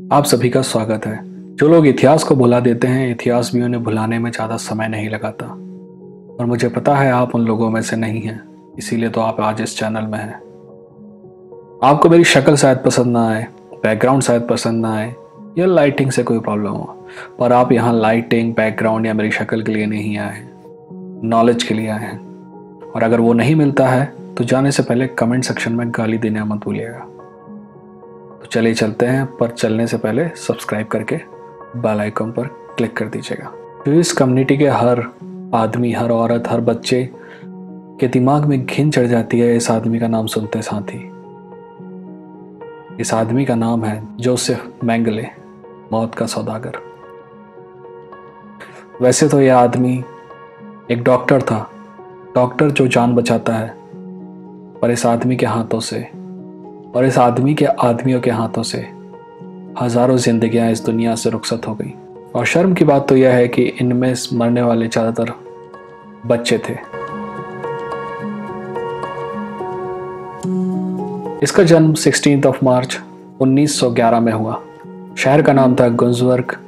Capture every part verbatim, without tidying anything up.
आप सभी का स्वागत है। जो लोग इतिहास को भुला देते हैं, इतिहास भी उन्हें भुलाने में ज़्यादा समय नहीं लगाता। और मुझे पता है आप उन लोगों में से नहीं हैं, इसीलिए तो आप आज इस चैनल में हैं। आपको मेरी शक्ल शायद पसंद ना आए, बैकग्राउंड शायद पसंद ना आए या लाइटिंग से कोई प्रॉब्लम हो, पर आप यहाँ लाइटिंग, बैकग्राउंड या मेरी शक्ल के लिए नहीं आए हैं, नॉलेज के लिए आए हैं। और अगर वो नहीं मिलता है तो जाने से पहले कमेंट सेक्शन में गाली देना मत भूलिएगा। तो चलिए चलते हैं, पर चलने से पहले सब्सक्राइब करके बेल आइकन पर क्लिक कर दीजिएगा। तो इस कम्युनिटी के हर आदमी, हर औरत, हर बच्चे के दिमाग में घिन चढ़ जाती है इस आदमी का नाम सुनते साथ ही। इस आदमी का नाम है जोसेफ मेंगले, मौत का सौदागर। वैसे तो यह आदमी एक डॉक्टर था, डॉक्टर जो जान बचाता है, पर इस आदमी के हाथों से और इस आदमी के आदमियों के हाथों से हजारों जिंदगियां इस दुनिया से रुखसत हो गई। और शर्म की बात तो यह है कि इनमें मरने वाले ज़्यादातर बच्चे थे। इसका जन्म सोलह ऑफ मार्च उन्नीस सौ ग्यारह में हुआ। शहर का नाम था गुंजबर्ग,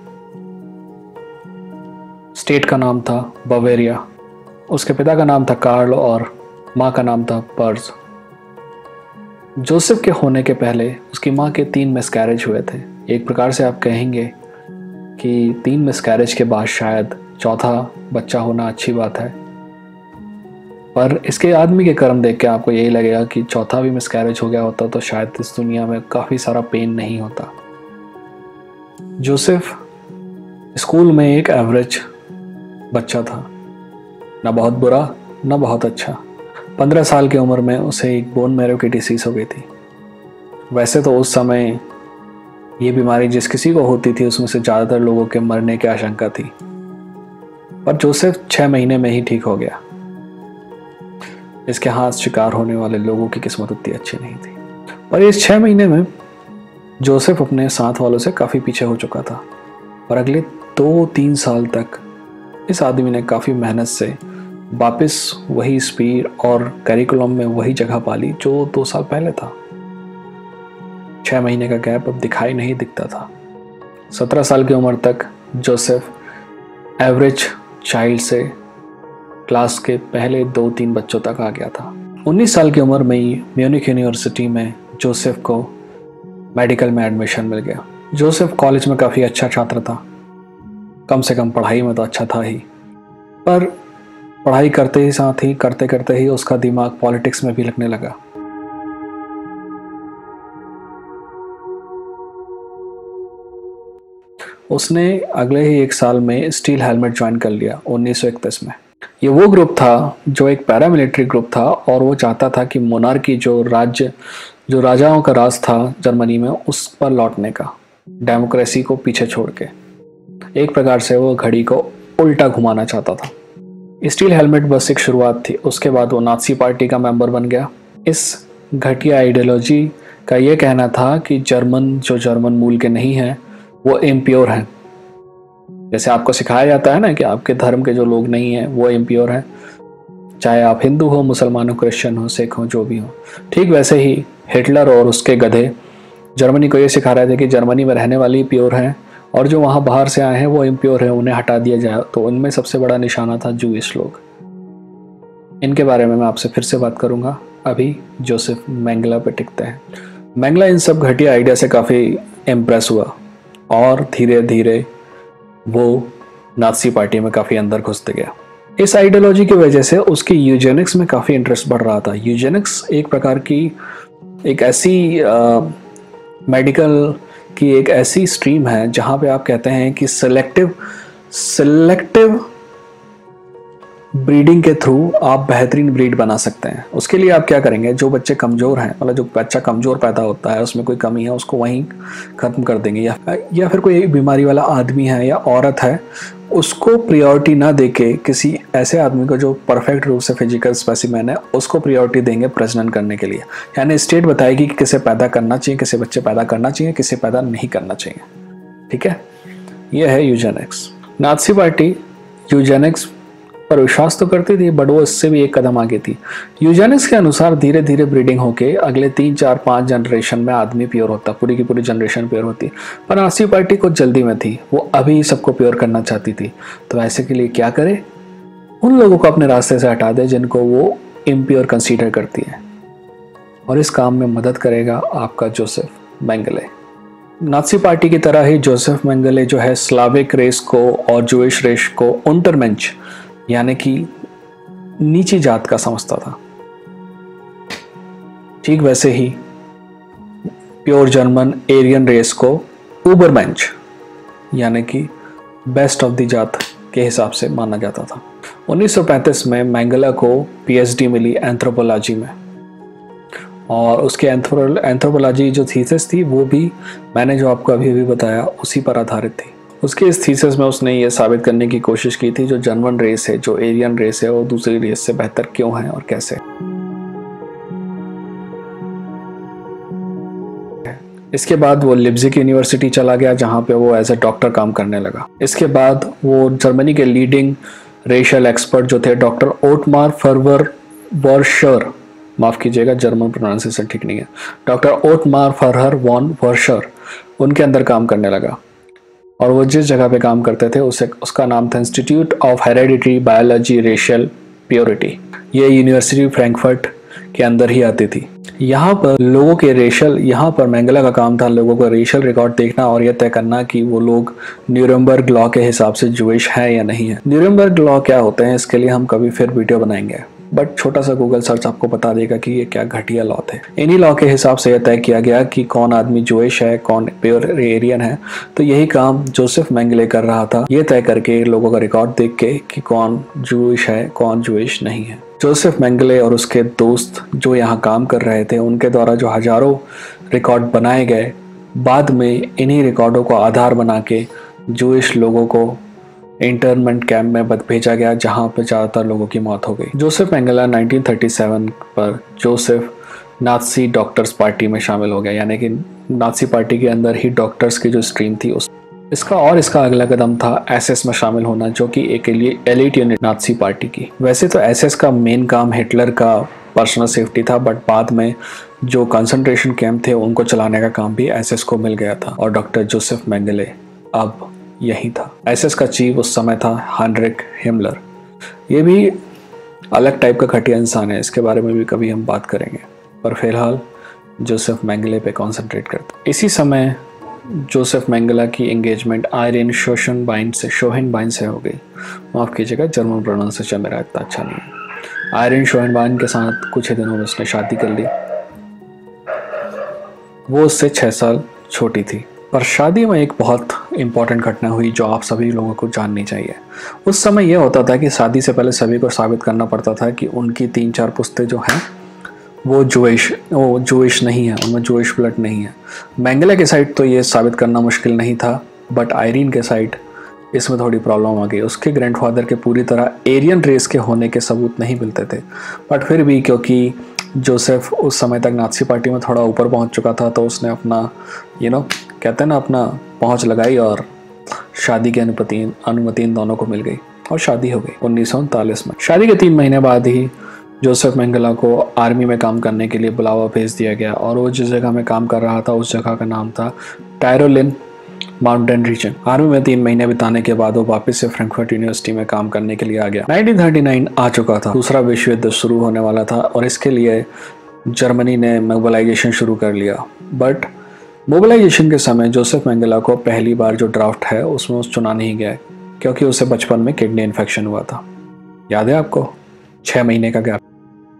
स्टेट का नाम था बवेरिया। उसके पिता का नाम था कार्ल और माँ का नाम था पर्ज। जोसेफ के होने के पहले उसकी माँ के तीन मिसकैरेज हुए थे। एक प्रकार से आप कहेंगे कि तीन मिसकैरेज के बाद शायद चौथा बच्चा होना अच्छी बात है, पर इसके आदमी के कर्म देख के आपको यही लगेगा कि चौथा भी मिसकैरेज हो गया होता तो शायद इस दुनिया में काफ़ी सारा पेन नहीं होता। जोसेफ स्कूल में एक एवरेज बच्चा था, ना बहुत बुरा ना बहुत अच्छा। पंद्रह साल की उम्र में उसे एक बोन मैरो की डिसीज़ हो गई थी। वैसे तो उस समय ये बीमारी जिस किसी को होती थी उसमें से ज़्यादातर लोगों के मरने की आशंका थी, पर जोसेफ छः महीने में ही ठीक हो गया। इसके हाथ शिकार होने वाले लोगों की किस्मत उतनी अच्छी नहीं थी, पर इस छः महीने में जोसेफ अपने साथ वालों से काफ़ी पीछे हो चुका था। और अगले दो तीन साल तक इस आदमी ने काफ़ी मेहनत से वापस वही स्पीड और करिकुलम में वही जगह पाली जो दो साल पहले था। छः महीने का गैप अब दिखाई नहीं दिखता था। सत्रह साल की उम्र तक जोसेफ एवरेज चाइल्ड से क्लास के पहले दो तीन बच्चों तक आ गया था। उन्नीस साल की उम्र में ही म्यूनिख यूनिवर्सिटी में जोसेफ को मेडिकल में एडमिशन मिल गया। जोसेफ कॉलेज में काफ़ी अच्छा छात्र था, कम से कम पढ़ाई में तो अच्छा था ही, पर पढ़ाई करते ही साथ ही करते करते ही उसका दिमाग पॉलिटिक्स में भी लगने लगा। उसने अगले ही एक साल में स्टील हेलमेट ज्वाइन कर लिया उन्नीस सौ इकतीस में। ये वो ग्रुप था जो एक पैरामिलिट्री ग्रुप था और वो चाहता था कि मोनार्की जो राज्य जो राजाओं का राज था जर्मनी में उस पर लौटने का, डेमोक्रेसी को पीछे छोड़ के। एक प्रकार से वो घड़ी को उल्टा घुमाना चाहता था। स्टील हेलमेट बस एक शुरुआत थी। उसके बाद वो नाज़ी पार्टी का मेंबर बन गया। इस घटिया आइडियोलॉजी का ये कहना था कि जर्मन जो जर्मन मूल के नहीं हैं वो इम्प्योर हैं। जैसे आपको सिखाया जाता है ना कि आपके धर्म के जो लोग नहीं हैं वो इम्प्योर हैं, चाहे आप हिंदू हो, मुसलमान हो, क्रिश्चियन हो, सिख हो, जो भी हो। ठीक वैसे ही हिटलर और उसके गधे जर्मनी को ये सिखा रहे थे कि जर्मनी में रहने वाले प्योर हैं और जो वहाँ बाहर से आए हैं वो इम्प्योर हैं, उन्हें हटा दिया जाए। तो उनमें सबसे बड़ा निशाना था जूइश लोग। इनके बारे में मैं आपसे फिर से बात करूँगा। अभी जोसेफ मेंगला पे टिकते हैं। मेंगला इन सब घटिया आइडिया से काफ़ी इम्प्रेस हुआ और धीरे धीरे वो नाज़ी पार्टी में काफ़ी अंदर घुसते गया। इस आइडियोलॉजी की वजह से उसकी यूजेनिक्स में काफ़ी इंटरेस्ट बढ़ रहा था। यूजेनिक्स एक प्रकार की एक ऐसी मेडिकल कि एक ऐसी स्ट्रीम है जहाँ पे आप कहते हैं कि सेलेक्टिव सेलेक्टिव ब्रीडिंग के थ्रू आप बेहतरीन ब्रीड बना सकते हैं। उसके लिए आप क्या करेंगे, जो बच्चे कमज़ोर हैं, मतलब जो बच्चा कमज़ोर पैदा होता है उसमें कोई कमी है उसको वहीं ख़त्म कर देंगे, या या फिर कोई बीमारी वाला आदमी है या औरत है उसको प्रायोरिटी ना देके किसी ऐसे आदमी को जो परफेक्ट रूप से फिजिकल स्पेसिमेन है उसको प्रायोरिटी देंगे प्रजनन करने के लिए। यानी स्टेट बताएगी कि किसे पैदा करना चाहिए, किसे बच्चे पैदा करना चाहिए, किसे पैदा नहीं करना चाहिए। ठीक है, यह है यूजेनिक्स। नाज़ी पार्टी यूजेनिक्स पर विश्वास तो करती थी, बट वो इससे भी एक कदम आगे थी। यूजेनिक्स के अनुसार धीरे धीरे ब्रीडिंग होके अगले तीन चार पाँच जनरेशन में आदमी प्योर होता, पूरी की पूरी जनरेशन प्योर होती। पर नाज़ी पार्टी कुछ जल्दी में थी, वो अभी सबको प्योर करना चाहती थी। तो ऐसे के लिए क्या करे, उन लोगों को अपने रास्ते से हटा दे जिनको वो इम्प्योर कंसीडर करती है। और इस काम में मदद करेगा आपका जोसेफ मेंगले। नाज़ी पार्टी की तरह ही जोसेफ मेंगले जो है स्लाविक रेस को और जूइश रेस को उंटरमेंच यानी कि नीची जात का समझता था। ठीक वैसे ही प्योर जर्मन एरियन रेस को उबरमेंच यानी कि बेस्ट ऑफ द जात के हिसाब से माना जाता था। उन्नीस सौ पैंतीस में मेंगले को पीएचडी मिली एंथ्रोपोलॉजी में, और उसके एंथ्रोपोलॉजी जो थीसिस थी वो भी मैंने जो आपको अभी भी बताया उसी पर आधारित थी। उसके इस थीसिस में उसने ये साबित करने की कोशिश की थी जो जर्मन रेस है, जो एरियन रेस है, वो दूसरी रेस से बेहतर क्यों है और कैसे। इसके बाद वो लिप्जिग यूनिवर्सिटी चला गया जहाँ पे वो एज ए डॉक्टर काम करने लगा। इसके बाद वो जर्मनी के लीडिंग रेशियल एक्सपर्ट जो थे डॉक्टर ओटमार फर्वर वर्शर, माफ़ कीजिएगा जर्मन प्रोनाउंसिएशन ठीक नहीं है, डॉक्टर ओटमार फरहर वॉन वर्शर, उनके अंदर काम करने लगा। और वो जिस जगह पे काम करते थे उसे उसका नाम था institute of hereditary biology racial purity. ये यूनिवर्सिटी फ्रैंकफर्ट के अंदर ही आती थी। यहाँ पर लोगों के रेशियल यहाँ पर मेंगले का काम था लोगों का रेशियल रिकॉर्ड देखना और यह तय करना कि वो लोग न्यूरमबर्ग लॉ के हिसाब से जूइश है या नहीं है। न्यूरमबर्ग लॉ क्या होते हैं इसके लिए हम कभी फिर वीडियो बनाएंगे, बट छोटा सा गूगल सर्च आपको बता देगा कि ये क्या घटिया लॉ थे। इन्हीं लॉ के हिसाब से यह तय किया गया कि कौन आदमी जूइश है, कौन प्योर एरियन है। तो यही काम जोसेफ मेंगले कर रहा था, ये तय करके लोगों का रिकॉर्ड देख के कि कौन जूइश है, कौन जूइश नहीं है। जोसेफ मेंगले और उसके दोस्त जो यहाँ काम कर रहे थे उनके द्वारा जो हजारों रिकॉर्ड बनाए गए, बाद में इन्हीं रिकॉर्डों को आधार बना के जूइश लोगों को इंटरमेंट कैंप में बद भेजा गया जहां पर ज़्यादातर लोगों की मौत हो गई। Joseph Mengele nineteen thirty seven पर जोसेफ नाज़ी डॉक्टर्स पार्टी में शामिल हो गया, यानी कि नाज़ी पार्टी के अंदर ही डॉक्टर्स की जो स्ट्रीम थी उस इसका और इसका अगला कदम था एसएस में शामिल होना, जो कि एक एलीट यूनिट नाज़ी पार्टी की। वैसे तो एसएस का मेन काम हिटलर का पर्सनल सेफ्टी था, बट बाद में जो कंसंट्रेशन कैंप थे उनको चलाने का काम भी एसएस को मिल गया था और डॉक्टर जोसेफ मेंगले अब यही था। एसएस का चीफ उस समय था हाइनरिक हिमलर। ये भी अलग टाइप का घटिया इंसान है, इसके बारे में भी कभी हम बात करेंगे, पर फिलहाल जोसेफ मेंगले पे कंसंट्रेट करते। इसी समय जोसेफ मेंगले की एंगेजमेंट आयरिन शोशनबाइन से शोहनबाइन से हो गई। माफ़ कीजिएगा जर्मन प्रोनाउंसिएशन मेरा इतना अच्छा नहीं है। आयरिन शोहनबाइन के साथ कुछ ही दिनों में उसने शादी कर ली। वो उससे छः साल छोटी थी, पर शादी में एक बहुत इम्पॉर्टेंट घटना हुई जो आप सभी लोगों को जाननी चाहिए। उस समय यह होता था कि शादी से पहले सभी को साबित करना पड़ता था कि उनकी तीन चार पुश्तें जो हैं वो जूइश वो जूइश नहीं है, उनमें जूइश ब्लड नहीं है। मेंगले के साइड तो ये साबित करना मुश्किल नहीं था, बट आयरीन के साइड इसमें थोड़ी प्रॉब्लम आ गई। उसके ग्रैंडफादर के पूरी तरह एरियन रेस के होने के सबूत नहीं मिलते थे, बट फिर भी क्योंकि जोसेफ उस समय तक नाज़ी पार्टी में थोड़ा ऊपर पहुंच चुका था तो उसने अपना यू नो कहते हैं ना अपना पहुंच लगाई और शादी की अनुमति अनुमति इन दोनों को मिल गई और शादी हो गई उन्नीस सौ उनतालीस में। शादी के तीन महीने बाद ही जोसेफ मेंगले को आर्मी में काम करने के लिए बुलावा भेज दिया गया और वो जिस जगह में काम कर रहा था उस जगह का नाम था टायरोलिन माउंटेन रीजन। आर्मी में तीन महीने बिताने के बाद वो वापस से फ्रैंकफर्ट यूनिवर्सिटी में काम करने के लिए आ गया। नाइनटीन थर्टी नाइन आ चुका था, दूसरा विश्व युद्ध शुरू होने वाला था और इसके लिए जर्मनी ने मोबिलाइजेशन शुरू कर लिया। बट मोबिलाइजेशन के समय जोसेफ मेंगले को पहली बार जो ड्राफ्ट है उसमें उस चुना नहीं गया क्योंकि उसे बचपन में किडनी इन्फेक्शन हुआ था। याद है आपको? छह महीने का गैप।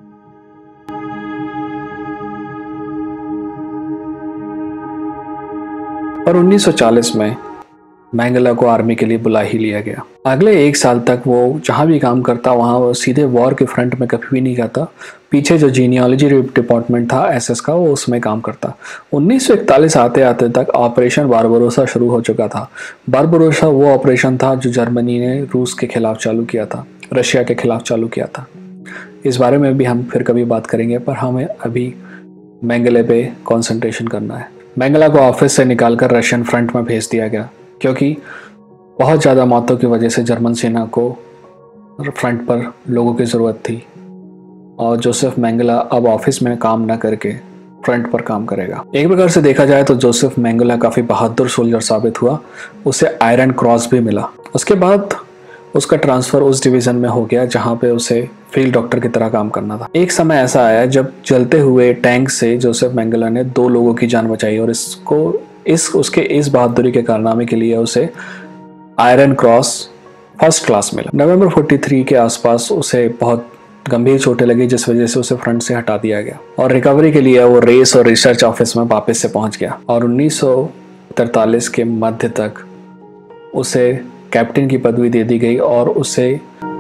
और उन्नीस सौ चालीस में मेंगले को आर्मी के लिए बुला ही लिया गया। अगले एक साल तक वो जहाँ भी काम करता वहाँ वो सीधे वॉर के फ्रंट में कभी भी नहीं जाता। पीछे जो जीनियोलॉजी डिपार्टमेंट था एसएस का वो उसमें काम करता। उन्नीस सौ इकतालीस आते आते तक ऑपरेशन बारबरोसा शुरू हो चुका था। बारबरोसा वो ऑपरेशन था जो जर्मनी ने रूस के खिलाफ चालू किया था, रशिया के खिलाफ चालू किया था। इस बारे में भी हम फिर कभी बात करेंगे, पर हमें अभी मेंगले पे कॉन्सेंट्रेशन करना है। मेंगले को ऑफिस से निकालकर रशियन फ्रंट में भेज दिया गया क्योंकि बहुत ज़्यादा मौतों की वजह से जर्मन सेना को फ्रंट पर लोगों की ज़रूरत थी और जोसेफ मेंगेला अब ऑफिस में काम ना करके फ्रंट पर काम करेगा। एक प्रकार से देखा जाए तो जोसेफ मेंगेला काफ़ी बहादुर सोल्जर साबित हुआ। उसे आयरन क्रॉस भी मिला। उसके बाद उसका ट्रांसफ़र उस डिवीज़न में हो गया जहाँ पे उसे फील्ड डॉक्टर की तरह काम करना था। एक समय ऐसा आया जब जलते हुए टैंक से जोसेफ मेंगेला ने दो लोगों की जान बचाई और इसको इस उसके इस बहादुरी के कारनामे के लिए उसे आयरन क्रॉस फर्स्ट क्लास मिला। नवंबर तैंतालीस के आसपास उसे बहुत गंभीर चोटें लगी जिस वजह से उसे फ्रंट से हटा दिया गया और रिकवरी के लिए वो रेस और रिसर्च ऑफिस में वापस से पहुंच गया और उन्नीस सौ तैंतालीस के मध्य तक उसे कैप्टन की पदवी दे दी गई और उसे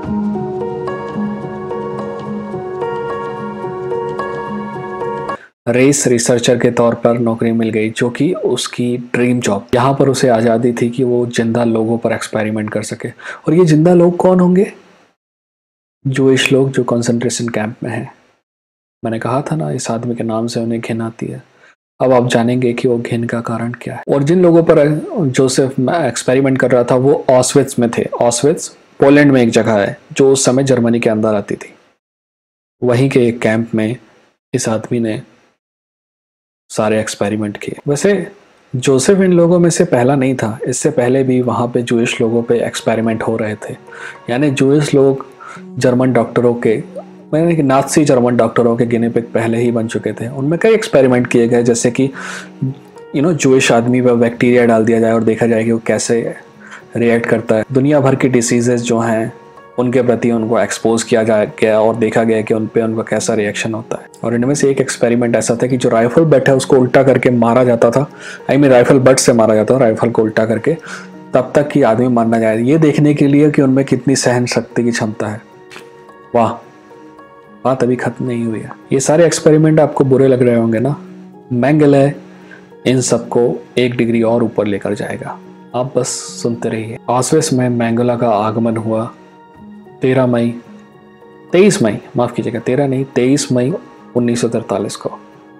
रेस रिसर्चर के तौर पर नौकरी मिल गई जो कि उसकी ड्रीम जॉब। यहाँ पर उसे आज़ादी थी कि वो जिंदा लोगों पर एक्सपेरिमेंट कर सके। और ये जिंदा लोग कौन होंगे? जूइश लोग जो कंसंट्रेशन कैंप में हैं। मैंने कहा था ना, इस आदमी के नाम से उन्हें घिन आती है। अब आप जानेंगे कि वो घिन का कारण क्या है। और जिन लोगों पर जोसेफ एक्सपेरिमेंट कर रहा था वो ऑस्विट्स में थे। ऑस्विट्स पोलैंड में एक जगह है जो उस समय जर्मनी के अंदर आती थी। वहीं के एक कैंप में इस आदमी ने सारे एक्सपेरिमेंट किए। वैसे जोसेफ इन लोगों में से पहला नहीं था। इससे पहले भी वहाँ पे जूइश लोगों पे एक्सपेरिमेंट हो रहे थे। यानी जूइश लोग जर्मन डॉक्टरों के, मैंने कि नाज़ी जर्मन डॉक्टरों के गिने पिग पहले ही बन चुके थे। उनमें कई एक्सपेरिमेंट किए गए, जैसे कि यू नो जूइश आदमी पर बैक्टीरिया डाल दिया जाए और देखा जाए कि वो कैसे रिएक्ट करता है। दुनिया भर की डिसीजेज जो हैं उनके प्रति उनको एक्सपोज किया जा गया और देखा गया कि उन पे उनका कैसा रिएक्शन होता है। और इनमें से एक एक्सपेरिमेंट ऐसा था कि जो राइफल बट है उसको उल्टा करके मारा जाता था। आई मीन राइफल बट से मारा जाता था, राइफल को उल्टा करके, तब तक कि आदमी मर ना जाए, ये देखने के लिए कि उनमें कितनी सहन शक्ति की क्षमता है। वाह, बात अभी खत्म नहीं हुई है। ये सारे एक्सपेरिमेंट आपको बुरे लग रहे होंगे ना। मेंगेले इन सबको एक डिग्री और ऊपर लेकर जाएगा। आप बस सुनते रहिए। ऑस्विट्स में मेंगेला का आगमन हुआ तेरह मई तेईस मई माफ कीजिएगा तेरह नहीं तेईस मई उन्नीस सौ तैंतालीस को।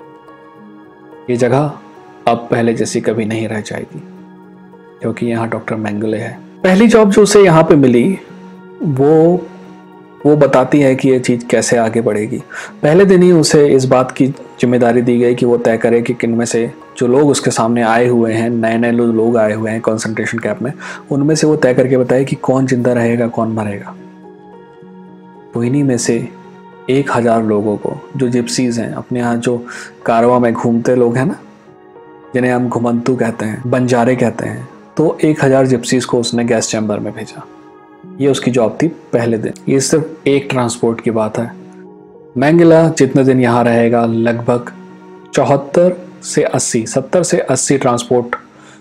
ये जगह अब पहले जैसी कभी नहीं रह जाएगी क्योंकि यहाँ डॉक्टर मेंगेले है। पहली जॉब जो उसे यहाँ पे मिली वो वो बताती है कि ये चीज़ कैसे आगे बढ़ेगी। पहले दिन ही उसे इस बात की जिम्मेदारी दी गई कि वो तय करे कि किन में से जो लोग उसके सामने आए हुए हैं, नए नए लोग आए हुए हैं कंसंट्रेशन कैंप में, उनमें से वो तय करके बताए कि कौन जिंदा रहेगा कौन मरेगा। तो इन्हीं में से एक हजार लोगों को, जो जिप्सीज हैं, अपने यहाँ जो कारवा में घूमते लोग हैं ना, जिन्हें हम घुमंतू कहते हैं, बंजारे कहते हैं, तो एक हजार जिप्सीज को उसने गैस चैम्बर में भेजा। ये उसकी जॉब थी पहले दिन। ये सिर्फ एक ट्रांसपोर्ट की बात है। मेंगेला जितने दिन यहाँ रहेगा लगभग चौहत्तर से अस्सी सत्तर से अस्सी ट्रांसपोर्ट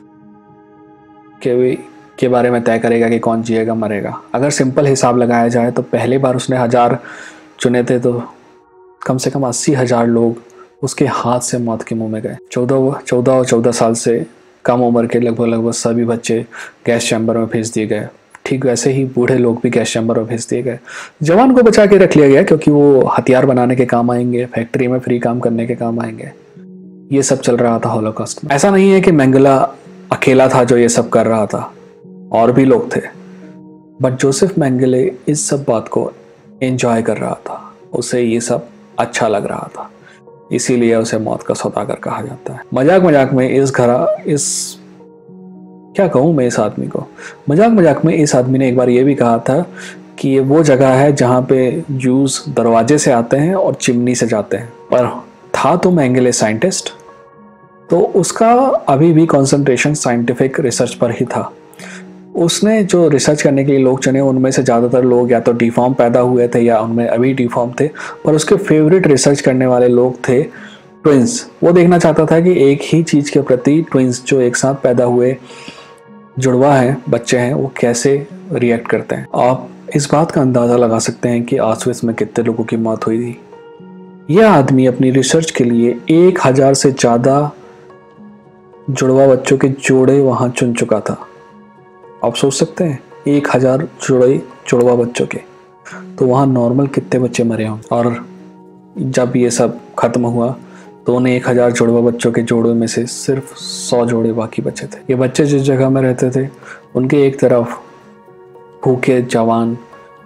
के के बारे में तय करेगा कि कौन जिएगा मरेगा। अगर सिंपल हिसाब लगाया जाए तो पहली बार उसने हजार चुने थे तो कम से कम अस्सी हजार लोग उसके हाथ से मौत के मुंह में गए। चौदह चौदह और चौदह साल से कम उम्र के लगभग लगभग सभी बच्चे गैस चैम्बर में भेज दिए गए। ठीक वैसे ही बूढ़े लोग भी गैस चैम्बर में भेज दिए गए। जवान को बचा के रख लिया गया क्योंकि वो हथियार बनाने के काम आएंगे, फैक्ट्री में फ्री काम करने के काम आएंगे। ये सब चल रहा था हॉलोकॉस्ट में। ऐसा नहीं है कि मेंगेला अकेला था जो ये सब कर रहा था, और भी लोग थे, बट जोसेफ मेंगेले इस सब बात को एंजॉय कर रहा था। उसे ये सब अच्छा लग रहा था, इसीलिए उसे मौत का सौदागर कहा जाता है। मजाक मजाक में इस घर इस क्या कहूँ मैं इस आदमी को मजाक मजाक में इस आदमी ने एक बार ये भी कहा था कि ये वो जगह है जहाँ पे जूस दरवाजे से आते हैं और चिमनी से जाते हैं। पर था तो मेंगेले साइंटिस्ट, तो उसका अभी भी कंसंट्रेशन साइंटिफिक रिसर्च पर ही था। उसने जो रिसर्च करने के लिए लोग चुने उनमें से ज़्यादातर लोग या तो डिफॉर्म पैदा हुए थे या उनमें अभी डिफॉर्म थे, पर उसके फेवरेट रिसर्च करने वाले लोग थे ट्विंस। वो देखना चाहता था कि एक ही चीज़ के प्रति ट्विंस जो एक साथ पैदा हुए जुड़वा हैं, बच्चे हैं, वो कैसे रिएक्ट करते हैं। आप इस बात का अंदाज़ा लगा सकते हैं कि ऑस्विट्स में कितने लोगों की मौत हुई थी। यह आदमी अपनी रिसर्च के लिए एक हजार से ज़्यादा जुड़वा बच्चों के जोड़े वहाँ चुन चुका था। आप सोच सकते हैं एक हजार जुड़े जुड़वा बच्चों के, तो वहाँ नॉर्मल कितने बच्चे मरे हों। और जब ये सब खत्म हुआ तो उन्हें एक हजार जुड़वा बच्चों के जोड़ों में से सिर्फ सौ जोड़े बाकी बचे थे। ये बच्चे जिस जगह में रहते थे उनके एक तरफ भूखे जवान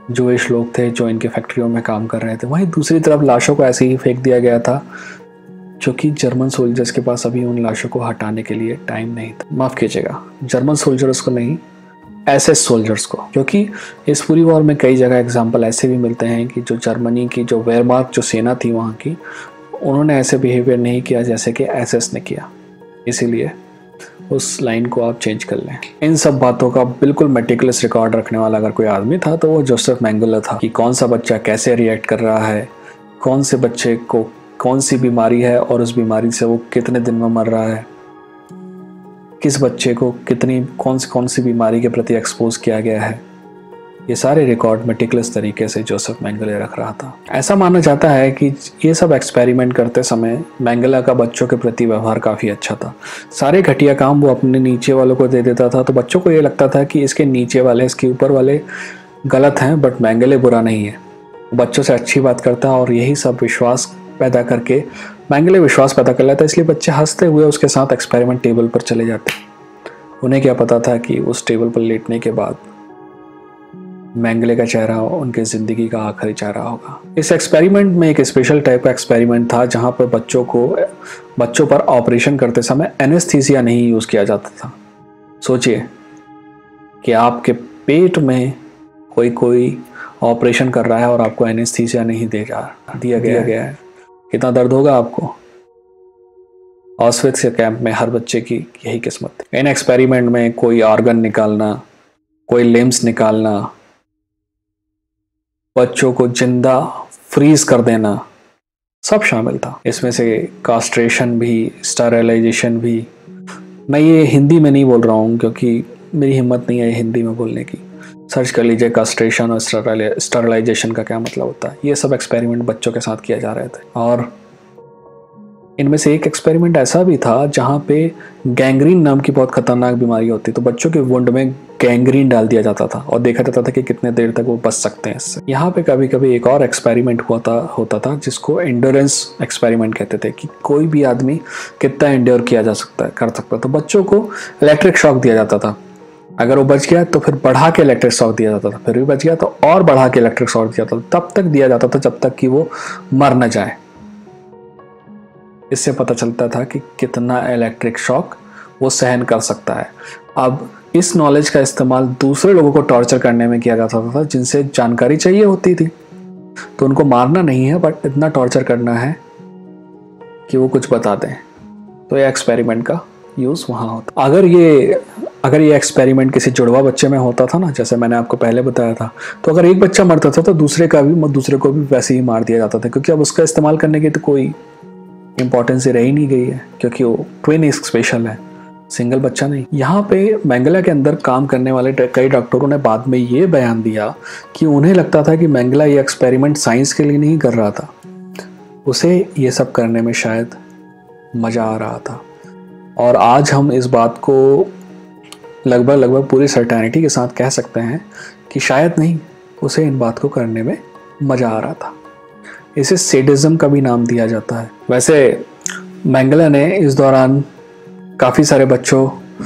जूइश लोग थे जो इनके फैक्ट्रियों में काम कर रहे थे। वहीं दूसरी तरफ लाशों को ऐसे ही फेंक दिया गया था, क्योंकि जर्मन सोल्जर्स के पास अभी उन लाशों को हटाने के लिए टाइम नहीं था। माफ़ कीजिएगा, जर्मन सोल्जर्स को नहीं, एसएस सोल्जर्स को, क्योंकि इस पूरी वॉर में कई जगह एग्जाम्पल ऐसे भी मिलते हैं कि जो जर्मनी की जो वेयरमार्क जो सेना थी वहाँ की, उन्होंने ऐसे बिहेवियर नहीं किया जैसे कि एसएस ने किया। इसीलिए उस लाइन को आप चेंज कर लें। इन सब बातों का बिल्कुल मेटिकुलस रिकॉर्ड रखने वाला अगर कोई आदमी था तो वो जोसेफ मेंगेले था, कि कौन सा बच्चा कैसे रिएक्ट कर रहा है, कौन से बच्चे को कौन सी बीमारी है और उस बीमारी से वो कितने दिन में मर रहा है, किस बच्चे को कितनी कौन सी कौन सी बीमारी के प्रति एक्सपोज किया गया है। ये सारे रिकॉर्ड मेटिकुलस तरीके से जोसेफ मेंगेले रख रहा था। ऐसा माना जाता है कि ये सब एक्सपेरिमेंट करते समय मेंगेले का बच्चों के प्रति व्यवहार काफ़ी अच्छा था। सारे घटिया काम वो अपने नीचे वालों को दे देता था, तो बच्चों को ये लगता था कि इसके नीचे वाले इसके ऊपर वाले गलत हैं, बट मेंगेले बुरा नहीं है। बच्चों से अच्छी बात करता है और यही सब विश्वास पैदा करके मेंगेले विश्वास पैदा कर लेता है। इसलिए बच्चे हंसते हुए उसके साथ एक्सपेरिमेंट टेबल पर चले जाते। उन्हें क्या पता था कि उस टेबल पर लेटने के बाद मेंगेले का चेहरा उनके ज़िंदगी का आखिरी चेहरा होगा। इस एक्सपेरिमेंट में एक स्पेशल टाइप का एक्सपेरिमेंट था जहां पर बच्चों को बच्चों पर ऑपरेशन करते समय एनेस्थीसिया नहीं यूज़ किया जाता था। सोचिए कि आपके पेट में कोई कोई ऑपरेशन कर रहा है और आपको एनेस्थीसिया नहीं दे जा दिया गया गया है। कितना दर्द होगा आपको। ऑस्विट्स के कैंप में हर बच्चे की यही किस्मत थी। इन एक्सपेरिमेंट में कोई ऑर्गन निकालना, कोई लिम्स निकालना, बच्चों को जिंदा फ्रीज कर देना, सब शामिल था। इसमें से कास्ट्रेशन भी, स्टरलाइजेशन भी। मैं ये हिंदी में नहीं बोल रहा हूँ क्योंकि मेरी हिम्मत नहीं है हिंदी में बोलने की। सर्च कर लीजिए कास्ट्रेशन और स्टरलाइजेशन का क्या मतलब होता है। ये सब एक्सपेरिमेंट बच्चों के साथ किए जा रहे थे। और इनमें से एक एक्सपेरिमेंट ऐसा भी था जहाँ पे गैंग्रीन नाम की बहुत खतरनाक बीमारी होती, तो बच्चों के वुंड में गैंग्रीन डाल दिया जाता था और देखा जाता था कि कितने देर तक वो बच सकते हैं इससे। यहाँ पे कभी कभी एक और एक्सपेरिमेंट हुआ था होता था जिसको एंड्योरेंस एक्सपेरिमेंट कहते थे, कि कोई भी आदमी कितना एंड्योर किया जा सकता है कर सकता है। तो बच्चों को इलेक्ट्रिक शॉक दिया जाता था, अगर वो बच गया तो फिर बढ़ा के इलेक्ट्रिक शॉक दिया जाता था, फिर भी बच गया तो और बढ़ा के इलेक्ट्रिक शॉक दिया जाता था, तब तक दिया जाता था जब तक कि वो मर न जाए। इससे पता चलता था कि कितना इलेक्ट्रिक शॉक वो सहन कर सकता है। अब इस नॉलेज का इस्तेमाल दूसरे लोगों को टॉर्चर करने में किया जाता था जिनसे जानकारी चाहिए होती थी। तो उनको मारना नहीं है बट इतना टॉर्चर करना है कि वो कुछ बता दें। तो ये एक्सपेरिमेंट का यूज़ वहाँ होता। अगर ये अगर ये एक्सपेरिमेंट किसी जुड़वा बच्चे में होता था ना, जैसे मैंने आपको पहले बताया था, तो अगर एक बच्चा मरता था तो दूसरे का भी दूसरे को भी वैसे ही मार दिया जाता था, क्योंकि अब उसका इस्तेमाल करने की तो कोई इंपॉर्टेंस रह ही नहीं गई है, क्योंकि वो ट्विन स्पेशल है, सिंगल बच्चा नहीं। यहाँ पे मेंगेले के अंदर काम करने वाले कई डॉक्टरों ने बाद में ये बयान दिया कि उन्हें लगता था कि मेंगेले ये एक्सपेरिमेंट साइंस के लिए नहीं कर रहा था, उसे ये सब करने में शायद मज़ा आ रहा था। और आज हम इस बात को लगभग लगभग पूरी सर्टेनिटी के साथ कह सकते हैं कि शायद नहीं, उसे इन बात को करने में मज़ा आ रहा था। इसे सेडिज्म का भी नाम दिया जाता है। वैसे मेंगेले ने इस दौरान काफ़ी सारे बच्चों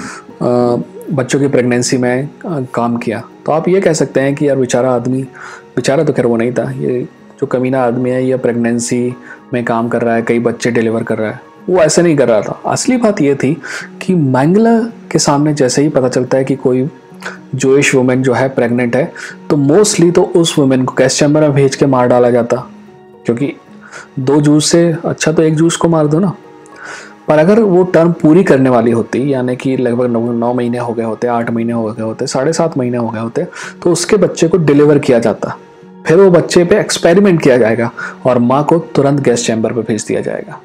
बच्चों की प्रेगनेंसी में काम किया। तो आप ये कह सकते हैं कि यार बेचारा आदमी, बेचारा तो खैर वो नहीं था, ये जो कमीना आदमी है ये प्रेगनेंसी में काम कर रहा है, कई बच्चे डिलीवर कर रहा है। वो ऐसे नहीं कर रहा था। असली बात ये थी कि मेंगेले के सामने जैसे ही पता चलता है कि कोई जोइश वुमेन जो है प्रेग्नेंट है, तो मोस्टली तो उस वुमेन को गैस चैम्बर में भेज के मार डाला जाता, क्योंकि दो जूस से अच्छा तो एक जूस को मार दो ना। पर अगर वो टर्म पूरी करने वाली होती, यानी कि लगभग नौ नौ महीने हो गए होते, आठ महीने हो गए होते, साढ़े सात महीने हो गए होते, तो उसके बच्चे को डिलीवर किया जाता। फिर वो बच्चे पे एक्सपेरिमेंट किया जाएगा और माँ को तुरंत गैस चैम्बर पे भेज दिया जाएगा।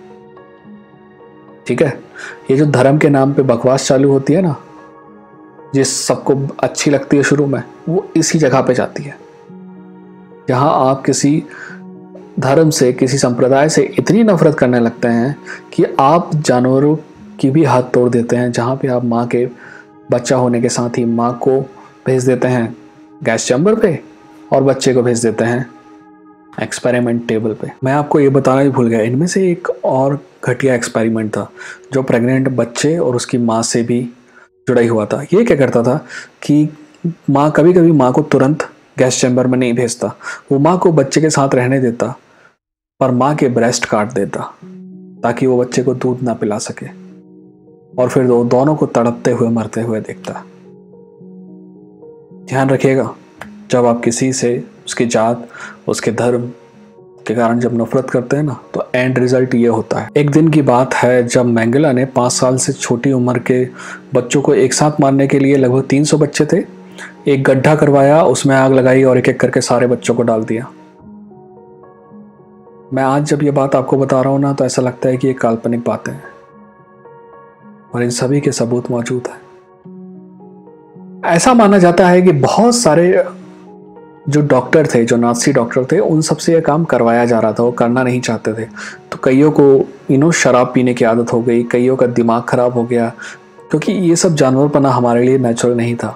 ठीक है, ये जो धर्म के नाम पे बकवास चालू होती है ना, जिस सबको अच्छी लगती है शुरू में, वो इसी जगह पे जाती है, जहां आप किसी धर्म से, किसी संप्रदाय से इतनी नफरत करने लगते हैं कि आप जानवरों की भी हाथ तोड़ देते हैं। जहां पे आप माँ के बच्चा होने के साथ ही माँ को भेज देते हैं गैस चैम्बर पे और बच्चे को भेज देते हैं एक्सपेरिमेंट टेबल पे। मैं आपको ये बताना ही भूल गया, इनमें से एक और घटिया एक्सपेरिमेंट था जो प्रेग्नेंट बच्चे और उसकी माँ से भी जुड़ा ही हुआ था। ये क्या करता था कि माँ कभी कभी माँ को तुरंत गैस चैम्बर में नहीं भेजता। वो माँ को बच्चे के साथ रहने देता, पर माँ के ब्रेस्ट काट देता ताकि वो बच्चे को दूध ना पिला सके, और फिर वो दोनों को तड़पते हुए मरते हुए देखता। ध्यान रखिएगा, जब आप किसी से उसकी जात, उसके धर्म के कारण जब नफरत करते हैं ना, तो एंड रिजल्ट ये होता है। एक दिन की बात है जब मेंगेला ने पाँच साल से छोटी उम्र के बच्चों को एक साथ मारने के लिए, लगभग तीन सौ बच्चे थे, एक गड्ढा करवाया, उसमें आग लगाई और एक एक करके सारे बच्चों को डाल दिया। मैं आज जब ये बात आपको बता रहा हूँ ना, तो ऐसा लगता है कि ये काल्पनिक बातें हैं, और इन सभी के सबूत मौजूद हैं। ऐसा माना जाता है कि बहुत सारे जो डॉक्टर थे, जो नाज़ी डॉक्टर थे, उन सबसे ये काम करवाया जा रहा था, वो करना नहीं चाहते थे। तो कईयों को यू नो शराब पीने की आदत हो गई, कईयों का दिमाग खराब हो गया, क्योंकि ये सब जानवरपना हमारे लिए नेचुरल नहीं था।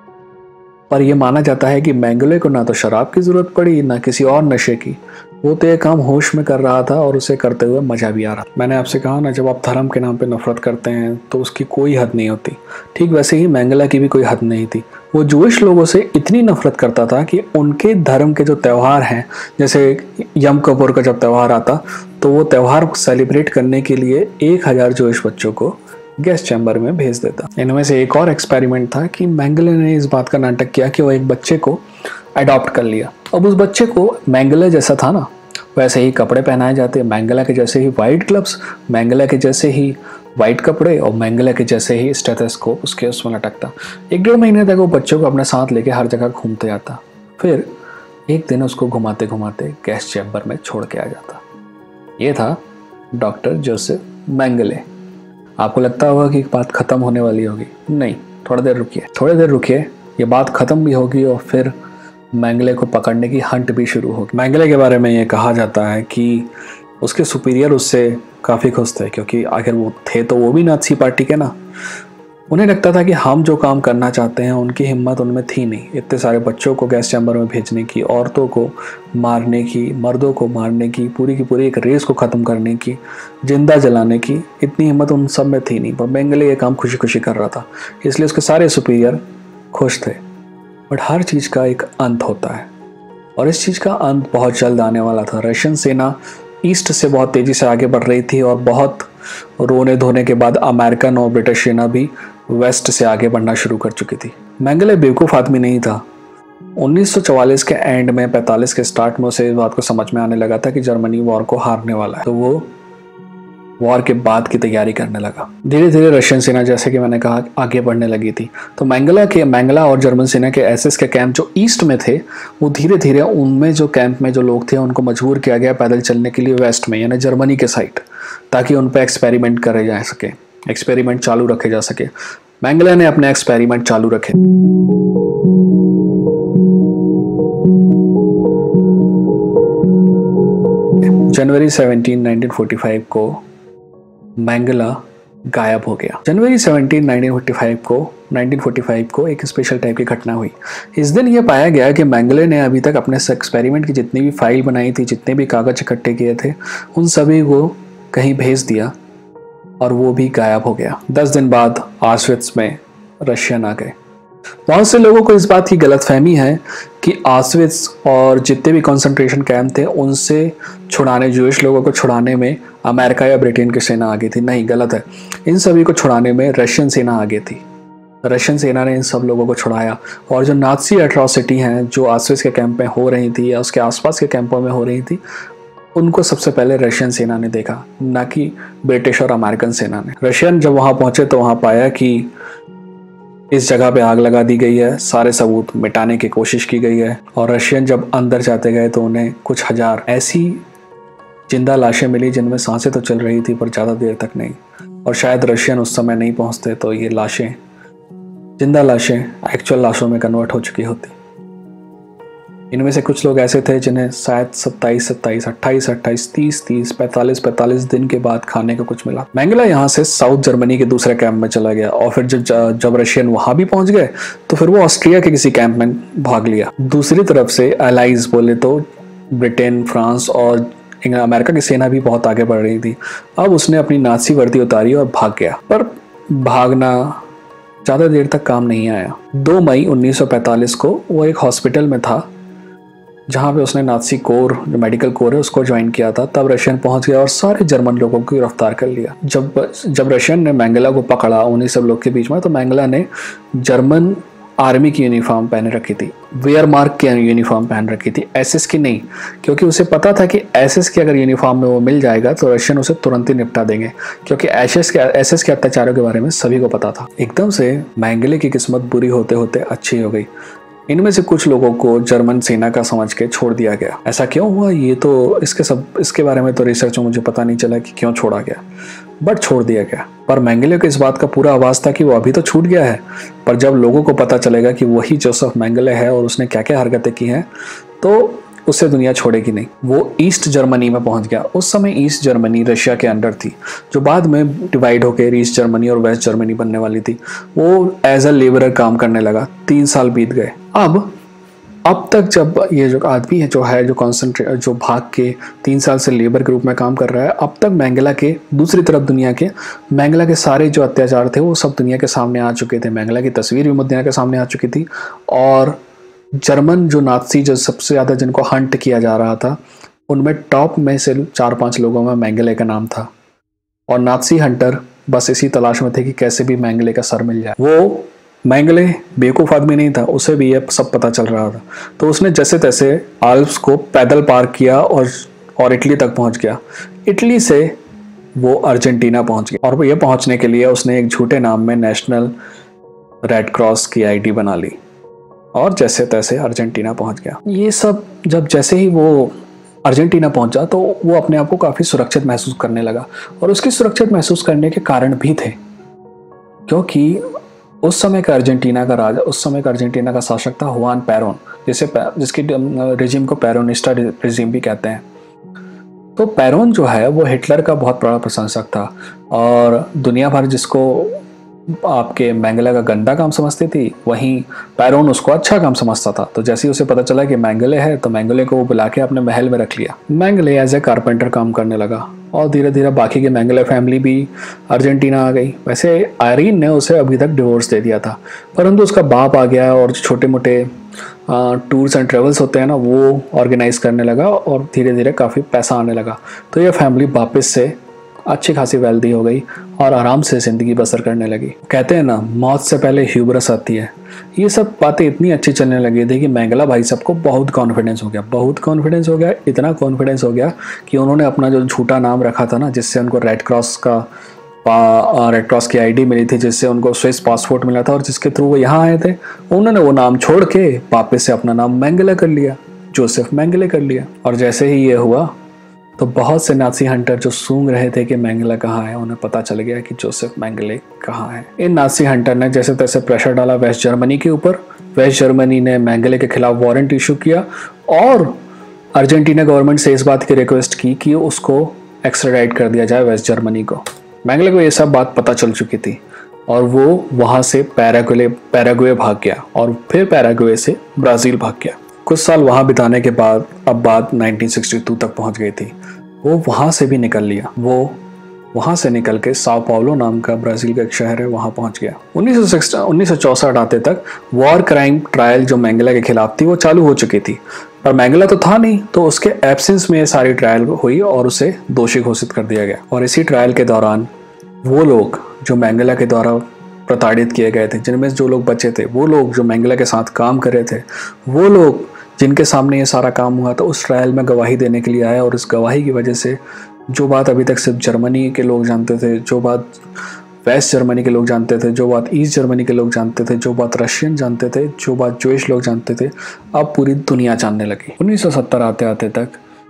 पर यह माना जाता है कि मेंगले को ना तो शराब की ज़रूरत पड़ी, ना किसी और नशे की। वो तो ये काम होश में कर रहा था और उसे करते हुए मज़ा भी आ रहा। मैंने आपसे कहा ना, जब आप धर्म के नाम पे नफरत करते हैं तो उसकी कोई हद नहीं होती। ठीक वैसे ही मेंगला की भी कोई हद नहीं थी। वो जूइश लोगों से इतनी नफरत करता था कि उनके धर्म के जो त्यौहार हैं, जैसे यम किपुर का जब त्यौहार आता, तो वो त्यौहार सेलिब्रेट करने के लिए एक हज़ार जूइश बच्चों को गैस चैम्बर में भेज देता। इनमें से एक और एक्सपेरिमेंट था कि मेंगले ने इस बात का नाटक किया कि वो एक बच्चे को अडॉप्ट कर लिया। अब उस बच्चे को मेंगले जैसा था ना, वैसे ही कपड़े पहनाए जाते, मेंगला के जैसे ही वाइट ग्लव्स, मेंगला के जैसे ही वाइट कपड़े और मेंगला के जैसे ही स्टेथोस्कोप उसके उसमें लटकता। एक डेढ़ महीने तक वो बच्चों को अपने साथ लेके हर जगह घूमते आता। फिर एक दिन उसको घुमाते घुमाते गैस चैम्बर में छोड़ के आ जाता। ये था डॉक्टर जोसेफ मेंगले। आपको लगता होगा कि बात खत्म होने वाली होगी, नहीं, थोड़ा देर रुकिए, थोड़ी देर रुकिए, ये बात खत्म भी होगी और फिर मेंगले को पकड़ने की हंट भी शुरू होगी। मेंगले के बारे में ये कहा जाता है कि उसके सुपीरियर उससे काफ़ी खुश थे, क्योंकि आखिर वो थे तो वो भी नाज़ी पार्टी के ना। उन्हें लगता था कि हम जो काम करना चाहते हैं उनकी हिम्मत उनमें थी नहीं, इतने सारे बच्चों को गैस चैम्बर में भेजने की, औरतों को मारने की, मर्दों को मारने की, पूरी की पूरी एक रेस को ख़त्म करने की, जिंदा जलाने की, इतनी हिम्मत उन सब में थी नहीं। पर मेंगले ये काम खुशी खुशी कर रहा था, इसलिए उसके सारे सुपीरियर खुश थे। बट हर चीज़ का एक अंत होता है, और इस चीज़ का अंत बहुत जल्द आने वाला था। रशियन सेना ईस्ट से बहुत तेज़ी से आगे बढ़ रही थी, और बहुत रोने धोने के बाद अमेरिकन और ब्रिटिश सेना भी वेस्ट से आगे बढ़ना शुरू कर चुकी थी। मेंगले बेवकूफ़ आदमी नहीं था। उन्नीस सौ चवालीस के एंड में, पैंतालीस के स्टार्ट में उसे इस बात को समझ में आने लगा था कि जर्मनी वॉर को हारने वाला है, तो वो वॉर के बाद की तैयारी करने लगा। धीरे धीरे रशियन सेना, जैसे कि मैंने कहा, आगे बढ़ने लगी थी। तो मेंगला के मेंगला और जर्मन सेना के एसएस के कैंप जो ईस्ट में थे, वो धीरे धीरे उनमें जो कैंप में जो लोग थे उनको मजबूर किया गया पैदल चलने के लिए वेस्ट में, यानी जर्मनी के साइड, ताकि उन पर एक्सपेरिमेंट करे जा सके, एक्सपेरिमेंट चालू रखे जा सके। मेंगला ने अपने एक्सपेरिमेंट चालू रखे। जनवरी सत्रह, उन्नीस सौ पैंतालीस को मेंगला गायब हो गया। जनवरी सत्रह, उन्नीस सौ पैंतालीस को उन्नीस सौ पैंतालीस को एक स्पेशल टाइप की घटना हुई। इस दिन यह पाया गया कि मेंगले ने अभी तक अपने एक्सपेरिमेंट की जितनी भी फाइल बनाई थी, जितने भी कागज इकट्ठे किए थे, उन सभी को कहीं भेज दिया, और वो भी गायब हो गया। दस दिन बाद ऑस्विट्स में रशियन आ गए। बहुत से लोगों को इस बात की गलतफहमी है कि ऑस्विट्स और जितने भी कंसंट्रेशन कैंप थे उनसे छुड़ाने, जूइश लोगों को छुड़ाने में अमेरिका या ब्रिटेन की सेना आगे थी। नहीं, गलत है। इन सभी को छुड़ाने में रशियन सेना आगे थी। रशियन सेना ने इन सब लोगों को छुड़ाया, और जो नाज़ी एट्रॉसिटी हैं जो ऑस्विट्स के कैंप में हो रही थी या उसके आसपास के कैंपों में हो रही थी, उनको सबसे पहले रशियन सेना ने देखा, ना कि ब्रिटिश और अमेरिकन सेना ने। रशियन जब वहाँ पहुँचे तो वहाँ पाया कि इस जगह पे आग लगा दी गई है, सारे सबूत मिटाने की कोशिश की गई है। और रशियन जब अंदर जाते गए तो उन्हें कुछ हजार ऐसी जिंदा लाशें मिली जिनमें सांसें तो चल रही थी पर ज़्यादा देर तक नहीं। और शायद रशियन उस समय नहीं पहुंचते तो ये लाशें, जिंदा लाशें एक्चुअल लाशों में कन्वर्ट हो चुकी होती। इनमें से कुछ लोग ऐसे थे जिन्हें शायद सत्ताईस सत्ताईस अट्ठाईस अट्ठाईस तीस तीस पैंतालीस पैंतालीस दिन के बाद खाने को कुछ मिला। मेंगला यहाँ से साउथ जर्मनी के दूसरे कैंप में चला गया, और फिर जब जब रशियन वहाँ भी पहुँच गए तो फिर वो ऑस्ट्रिया के किसी कैंप में भाग लिया। दूसरी तरफ से एलाइज बोले तो ब्रिटेन, फ्रांस और अमेरिका की सेना भी बहुत आगे बढ़ रही थी। अब उसने अपनी नाज़ी वर्दी उतारी और भाग गया, पर भागना ज़्यादा देर तक काम नहीं आया। दो मई उन्नीस सौ पैंतालीस को वो एक हॉस्पिटल में था जहाँ पे उसने नाजी कोर जो मेडिकल कोर है उसको ज्वाइन किया था, तब रशियन पहुंच गया और सारे जर्मन लोगों को गिरफ्तार कर लिया। जब जब रशियन ने मेंगेला को पकड़ा उन्हीं सब लोग के बीच में, तो मेंगेला ने जर्मन आर्मी की यूनिफॉर्म पहने रखी थी, वेयरमार्क की यूनिफॉर्म पहन रखी थी, एसएस की नहीं, क्योंकि उसे पता था कि एसएस की अगर यूनिफॉर्म में वो मिल जाएगा तो रशियन उसे तुरंत ही निपटा देंगे, क्योंकि एसएस के एसएस के अत्याचारों के बारे में सभी को पता था। एकदम से मेंगेले की किस्मत बुरी होते होते अच्छी हो गई। इनमें से कुछ लोगों को जर्मन सेना का समझ के छोड़ दिया गया। ऐसा क्यों हुआ ये तो इसके सब इसके बारे में तो रिसर्च में मुझे पता नहीं चला कि क्यों छोड़ा गया, बट छोड़ दिया गया। पर मेंगेले को इस बात का पूरा आभास था कि वो अभी तो छूट गया है, पर जब लोगों को पता चलेगा कि वही जोसेफ मेंगेले है और उसने क्या क्या हरकतें की हैं तो उससे दुनिया छोड़ेगी नहीं। वो ईस्ट जर्मनी में पहुंच गया। उस समय ईस्ट जर्मनी रशिया के अंडर थी, जो बाद में डिवाइड होकर ईस्ट जर्मनी और वेस्ट जर्मनी बनने वाली थी। वो एज अ लेबरर काम करने लगा। तीन साल बीत गए। अब अब तक जब ये जो आदमी है जो है जो कॉन्सेंट्रेट जो भाग के तीन साल से लेबर के रूप में काम कर रहा है, अब तक मेंगेला के दूसरी तरफ दुनिया के मेंगेला के सारे जो अत्याचार थे वो सब दुनिया के सामने आ चुके थे। मेंगेला की तस्वीर भी दुनिया के सामने आ चुकी थी और जर्मन जो नाज़ी जो सबसे ज़्यादा जिनको हंट किया जा रहा था उनमें टॉप में से चार पांच लोगों में मेंगेले का नाम था। और नाज़ी हंटर बस इसी तलाश में थे कि कैसे भी मेंगेले का सर मिल जाए। वो मेंगेले बेवकूफ़ आदमी नहीं था, उसे भी ये सब पता चल रहा था। तो उसने जैसे तैसे आल्प्स को पैदल पार किया और और इटली तक पहुंच गया। इटली से वो अर्जेंटीना पहुंच गया और ये पहुंचने के लिए उसने एक झूठे नाम में नेशनल रेड क्रॉस की आईडी बना ली और जैसे तैसे अर्जेंटीना पहुंच गया। ये सब जब जैसे ही वो अर्जेंटीना पहुंचा तो वो अपने आप को काफ़ी सुरक्षित महसूस करने लगा। और उसकी सुरक्षित महसूस करने के कारण भी थे, क्योंकि उस समय का अर्जेंटीना का राजा उस समय का अर्जेंटीना का शासक था हुआन पेरोन, जिसे जिसकी रिजीम को पेरोनिस्टा रिजीम भी कहते हैं। तो पेरोन जो है वो हिटलर का बहुत बड़ा प्रशंसक था और दुनिया भर जिसको आपके मेंगेले का गंदा काम समझती थी, वहीं पेरोन उसको अच्छा काम समझता था। तो जैसे ही उसे पता चला कि मेंगेले है तो मेंगेले को वो बुला के अपने महल में रख लिया। मेंगेले एज ए कारपेंटर काम करने लगा और धीरे धीरे बाकी के मेंगेले फैमिली भी अर्जेंटीना आ गई। वैसे आयरीन ने उसे अभी तक डिवोर्स दे दिया था, परंतु उसका बाप आ गया और छोटे मोटे टूर्स एंड ट्रेवल्स होते हैं ना, वो ऑर्गेनाइज करने लगा और धीरे धीरे काफ़ी पैसा आने लगा। तो ये फैमिली वापस से अच्छी खासी वेल्दी हो गई और आराम से ज़िंदगी बसर करने लगी। कहते हैं ना, मौत से पहले ह्यूबरस आती है। ये सब बातें इतनी अच्छी चलने लगी थी कि मेंगेला भाई सबको बहुत कॉन्फिडेंस हो गया बहुत कॉन्फिडेंस हो गया इतना कॉन्फिडेंस हो गया कि उन्होंने अपना जो झूठा नाम रखा था ना, जिससे उनको रेड क्रॉस का रेड क्रॉस की आईडी मिली थी, जिससे उनको स्विस पासपोर्ट मिला था और जिसके थ्रू वो यहाँ आए थे, उन्होंने वो नाम छोड़ के वापस से अपना नाम मेंगेले कर लिया, जोसेफ मेंगेले कर लिया। और जैसे ही ये हुआ तो बहुत से नाज़ी हंटर जो सूंघ रहे थे कि मेंगेले कहाँ है, उन्हें पता चल गया कि जोसेफ मेंगेले कहाँ है। इन नाज़ी हंटर ने जैसे तैसे प्रेशर डाला वेस्ट जर्मनी के ऊपर। वेस्ट जर्मनी ने मेंगेले के खिलाफ वारंट इशू किया और अर्जेंटीना गवर्नमेंट से इस बात की रिक्वेस्ट की कि उसको एक्स्ट्राडाइट कर दिया जाए वेस्ट जर्मनी को। मेंगेले को ये सब बात पता चल चुकी थी और वो वहाँ से पैराग्वे पैराग्वे भाग गया और फिर पैराग्वे से ब्राज़ील भाग गया। कुछ साल वहाँ बिताने के बाद अब बात उन्नीस सौ बासठ तक पहुँच गई थी। वो वहाँ से भी निकल लिया। वो वहाँ से निकल के साओ पाउलो नाम का ब्राज़ील का एक शहर है, वहाँ पहुँच गया। उन्नीस सौ चौंसठ आते तक वॉर क्राइम ट्रायल जो मेंगेले के खिलाफ थी वो चालू हो चुकी थी, पर मेंगेले तो था नहीं, तो उसके एब्सेंस में ये सारी ट्रायल हुई और उसे दोषी घोषित कर दिया गया। और इसी ट्रायल के दौरान वो लोग जो मेंगेले के द्वारा प्रताड़ित किए गए थे, जिनमें जो लोग बचे थे, वो लोग जो मेंगेले के साथ काम कर रहे थे, वो लोग जिनके सामने ये सारा काम हुआ, तो उस ट्रायल में गवाही देने के लिए आए। और इस गवाही की वजह से जो बात अभी तक सिर्फ जर्मनी के लोग जानते थे, जो बात वेस्ट जर्मनी के लोग जानते थे, जो बात ईस्ट जर्मनी के लोग जानते थे, जो बात रशियन जानते थे, जो बात जोइश लोग जानते थे, अब पूरी दुनिया जानने लगी। उन्नीस सौ सत्तर आते आते तक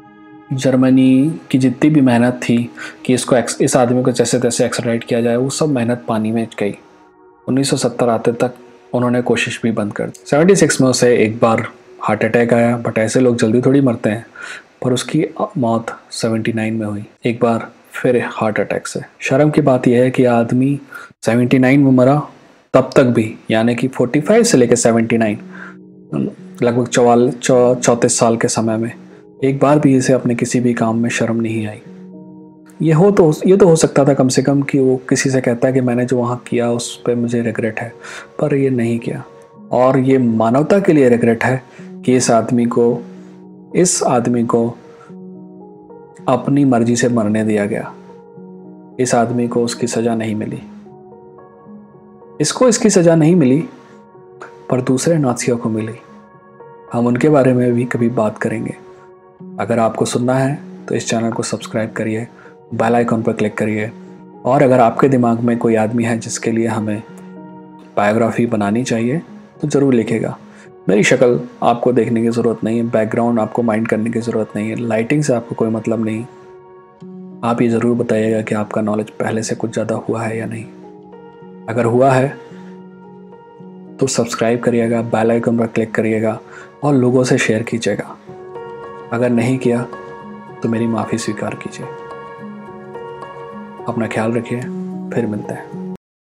जर्मनी की जितनी भी मेहनत थी कि इसको इस आदमी को जैसे तैसे एक्स्ट्राडाइट किया जाए, वो सब मेहनत पानी में गई। उन्नीस सौ सत्तर आते तक उन्होंने कोशिश भी बंद कर दी। छिहत्तर में उसे एक बार हार्ट अटैक आया, बट ऐसे लोग जल्दी थोड़ी मरते हैं, पर उसकी मौत उन्यासी में हुई, एक बार फिर हार्ट अटैक से। शर्म की बात यह है कि आदमी उन्यासी में मरा, तब तक भी यानी कि पैंतालीस से लेकर उन्यासी लगभग चौवाल चौंतीस साल के समय में एक बार भी इसे अपने किसी भी काम में शर्म नहीं आई। ये हो तो ये तो हो सकता था कम से कम कि वो किसी से कहता है कि मैंने जो वहाँ किया उस पर मुझे रिग्रेट है, पर ये नहीं किया। और ये मानवता के लिए रिग्रेट है कि इस आदमी को इस आदमी को अपनी मर्जी से मरने दिया गया। इस आदमी को उसकी सज़ा नहीं मिली। इसको इसकी सज़ा नहीं मिली, पर दूसरे नाज़ियों को मिली। हम उनके बारे में भी कभी बात करेंगे। अगर आपको सुनना है तो इस चैनल को सब्सक्राइब करिए, बेल आइकन पर क्लिक करिए, और अगर आपके दिमाग में कोई आदमी है जिसके लिए हमें बायोग्राफी बनानी चाहिए तो ज़रूर लिखेगा। मेरी शक्ल आपको देखने की ज़रूरत नहीं है, बैकग्राउंड आपको माइंड करने की ज़रूरत नहीं है, लाइटिंग से आपको कोई मतलब नहीं। आप ये ज़रूर बताइएगा कि आपका नॉलेज पहले से कुछ ज़्यादा हुआ है या नहीं। अगर हुआ है तो सब्सक्राइब करिएगा, बेल आइकन पर क्लिक करिएगा और लोगों से शेयर कीजिएगा। अगर नहीं किया तो मेरी माफ़ी स्वीकार कीजिए। अपना ख्याल रखिए, फिर मिलते हैं।